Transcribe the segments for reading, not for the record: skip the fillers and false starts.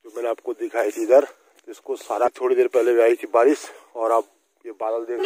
जो मैंने आपको दिखाई थी इधर, तो इसको सारा थोड़ी देर पहले भी आई थी बारिश, और अब ये बादल देख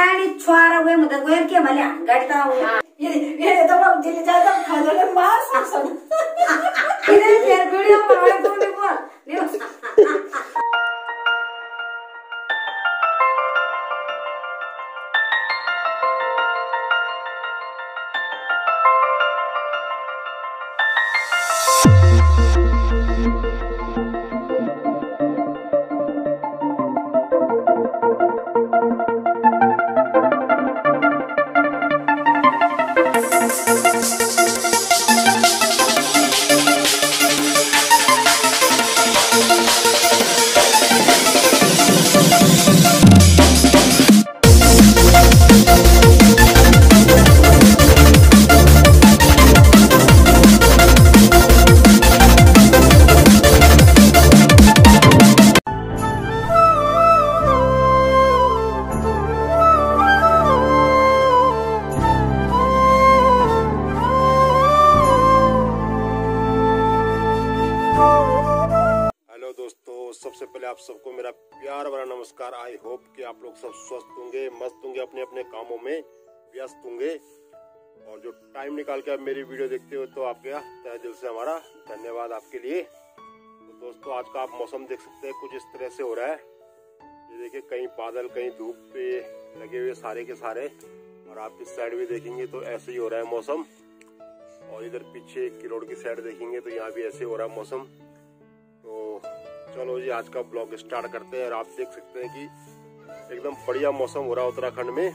सबसे पहले आप सबको मेरा प्यार भरा नमस्कार। आई होप कि आप लोग सब स्वस्थ होंगे, मस्त होंगे, अपने अपने कामों में व्यस्त होंगे, और जो टाइम निकाल के आप मेरी वीडियो देखते हो तो आपके तहे दिल से हमारा धन्यवाद आपके लिए। तो दोस्तों, आज का आप मौसम देख सकते हैं, कुछ इस तरह से हो रहा है। ये देखिए, कहीं बादल कहीं धूप पे लगे हुए सारे के सारे, और आप इस साइड भी देखेंगे तो ऐसे ही हो रहा है मौसम, और इधर पीछे किरोड़ की साइड देखेंगे तो यहाँ भी ऐसे हो रहा है मौसम। तो चलो जी, आज का ब्लॉग स्टार्ट करते हैं। और आप देख सकते हैं कि एकदम बढ़िया मौसम हो रहा है उत्तराखंड में।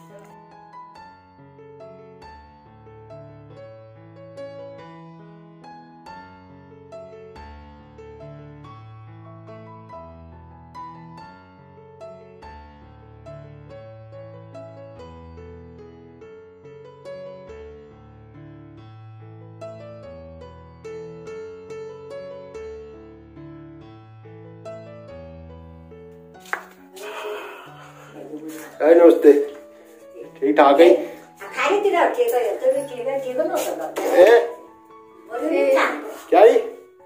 नमस्ते, ठीक ठाक है? क्या ही?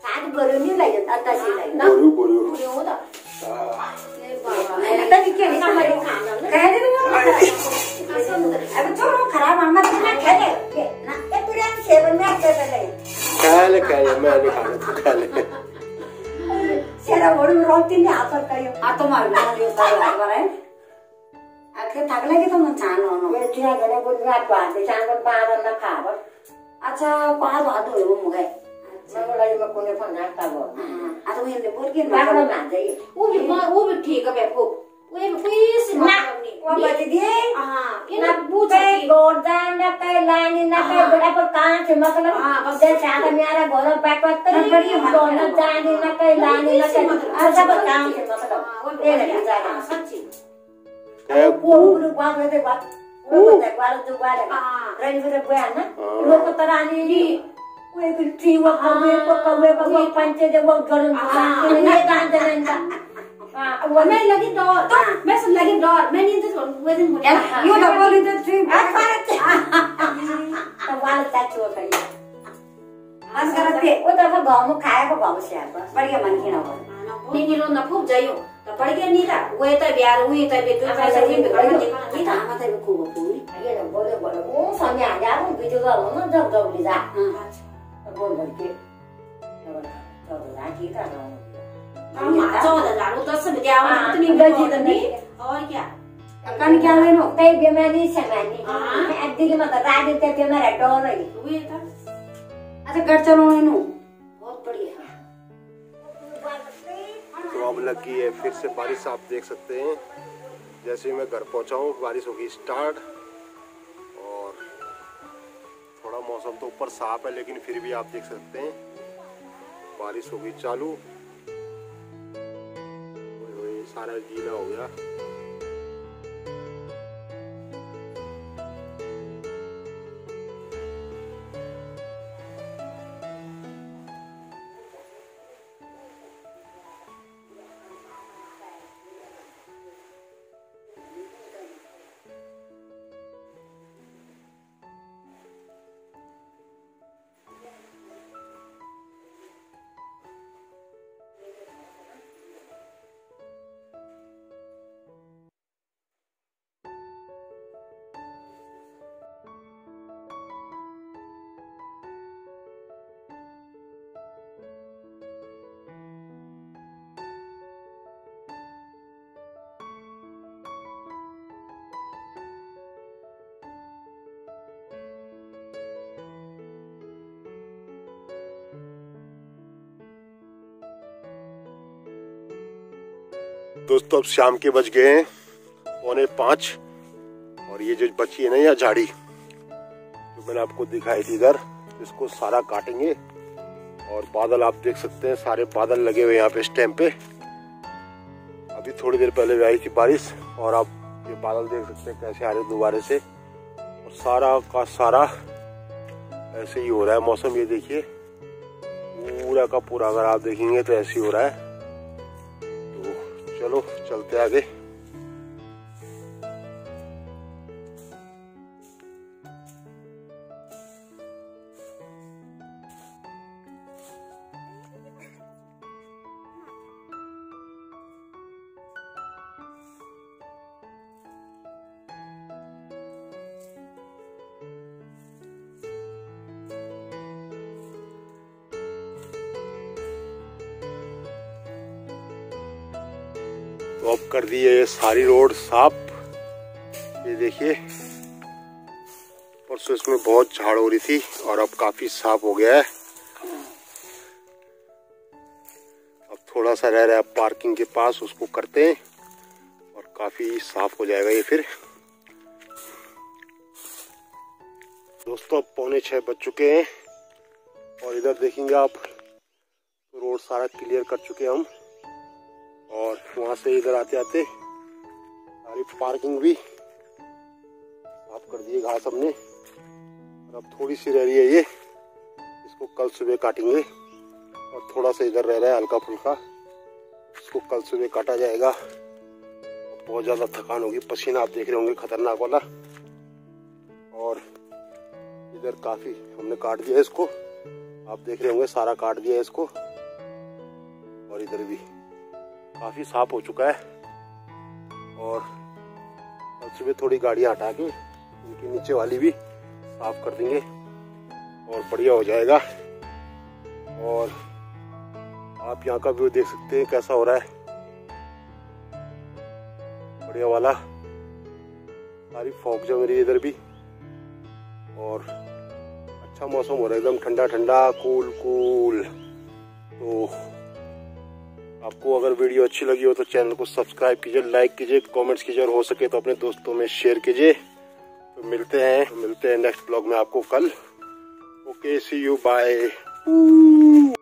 थकले तो मन छान हो मैं चिया गले को रात पाते छान को पार ना खाबर। अच्छा पार बात हो वो मुगे मैं बोला ये मैं कोने फोन ना का बोल। आ तो ये बोल के ना ना दे वो भी ठीक है बेको वो कोई से ना वो बच दिए। हां ये ना पूछ के गोरदान ना कई लाइन ना कई बड़ा पर कहां से मतलब अब दे चाहता मेरा गोरा पैक कर बड़ी दोनों जाने ना कई लाइन ना कई अच्छा पर कहां से मतलब ये लग जाना सच्ची वो बात करते बात वो तक वाला तो वाला रेडी फिर गया ना लोग तो तरानी वो एक ट्री वो कवे पंचे दे वो गरम ये दान देना वो मैं लगी डर मैं सुन लगी डर मैं नहीं तो वो दिन मुझे यू ना बोली तो ट्री तो वाला टच होता है आज करते वो तो गांव में खाया को गांव से आता बढ़िया मन की ना हो नहीं लो ना खूब जाइयो तो पड़ गया नहीं था वो तो बियार हुई तो बे तो पैसा भी कर दे ये था मत है खूब पूरी ये ना बोले वो सामने आ जा वो वीडियो का ना जब जब ले जा अच्छा बोल बोल के तो राजी था ना हम 14,000 तो सब दिया इतनी बची तो नहीं और क्या कन क्या ले नो कई बीमारी से मैंने मैं दिल में बता देते थे मेरा डर है हुई था। अच्छा कर चलो नो बहुत बढ़िया। तो अब लगी है फिर से बारिश, आप देख सकते हैं। जैसे ही मैं घर पहुंचा हूँ बारिश होगी स्टार्ट, और थोड़ा मौसम तो ऊपर साफ है लेकिन फिर भी आप देख सकते हैं बारिश होगी चालू। सारा गीला हो गया। दोस्तों अब शाम के बज गए हैं 4:45 और ये जो बची है ना यह झाड़ी जो मैंने आपको दिखाई थी इधर, इसको सारा काटेंगे। और बादल आप देख सकते हैं, सारे बादल लगे हुए यहाँ पे इस टाइम पे। अभी थोड़ी देर पहले भी आई थी बारिश और आप ये बादल देख सकते हैं कैसे आ रहे दोबारा से। और सारा का सारा ऐसे ही हो रहा है मौसम। ये देखिए पूरा का पूरा अगर आप देखेंगे तो ऐसे ही हो रहा है। तो चलो चलते आगे। तो अब कर दी है ये सारी रोड साफ। ये देखिए परसों इसमें बहुत झाड़ हो रही थी और अब काफी साफ हो गया है। अब थोड़ा सा रह रहा है पार्किंग के पास, उसको करते हैं और काफी साफ हो जाएगा ये फिर। दोस्तों अब 5:45 बज चुके हैं और इधर देखेंगे आप तो रोड सारा क्लियर कर चुके हैं हम। और वहां से इधर आते आते सारी पार्किंग भी साफ कर दिए घास हमने। और अब थोड़ी सी रह रही है ये, इसको कल सुबह काटेंगे। और थोड़ा सा इधर रह रहा है हल्का फुल्का, इसको कल सुबह काटा जाएगा। बहुत ज्यादा थकान होगी, पसीना आप देख रहे होंगे खतरनाक वाला। और इधर काफी हमने काट दिया इसको, आप देख रहे होंगे सारा काट दिया है इसको। और इधर भी काफी साफ हो चुका है। और सुबह थोड़ी गाड़ियां हटा के उनकी नीचे वाली भी साफ कर देंगे और बढ़िया हो जाएगा। और आप यहाँ का व्यू देख सकते हैं कैसा हो रहा है, बढ़िया वाला। सारी फॉग जम रही है इधर भी और अच्छा मौसम हो रहा है, एकदम ठंडा ठंडा कूल कूल। तो आपको अगर वीडियो अच्छी लगी हो तो चैनल को सब्सक्राइब कीजिए, लाइक कीजिए, कमेंट्स कीजिए और हो सके तो अपने दोस्तों में शेयर कीजिए। तो मिलते हैं नेक्स्ट ब्लॉग में आपको कल। Okay, see you, bye.